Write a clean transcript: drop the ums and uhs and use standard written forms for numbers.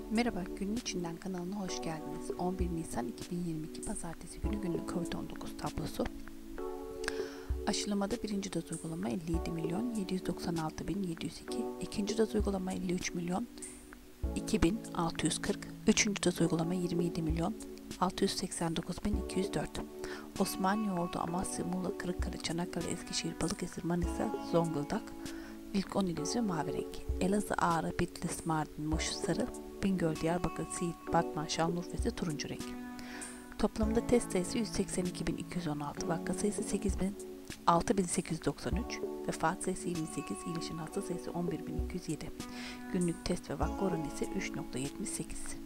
Merhaba, Günün İçinden kanalına hoş geldiniz. 11 Nisan 2022 Pazartesi günü günlük COVID-19 tablosu. Aşılamada birinci doz uygulama 57 milyon 796 bin 702, ikinci doz uygulama 53 milyon 2640, üçüncü doz uygulama 27 milyon 689 bin 204. Osmaniye, Ordu, Amasya, Muğla, Kırıkkale, Çanakkale, Eskişehir, Balıkesir, Manisa, Zonguldak İlk 10 ilimiz ve mavi renk. Elazığ, Ağrı, Bitlis, Mardin, Muş, Sarı, Bingöl, Diyarbakır, Siirt, Batman, Şanlıurfa ise turuncu renk. Toplamda test sayısı 182.216, vaka sayısı 6.893, vefat sayısı 28, iyileşen hasta sayısı 11.207. Günlük test ve vaka oranı ise 3.78.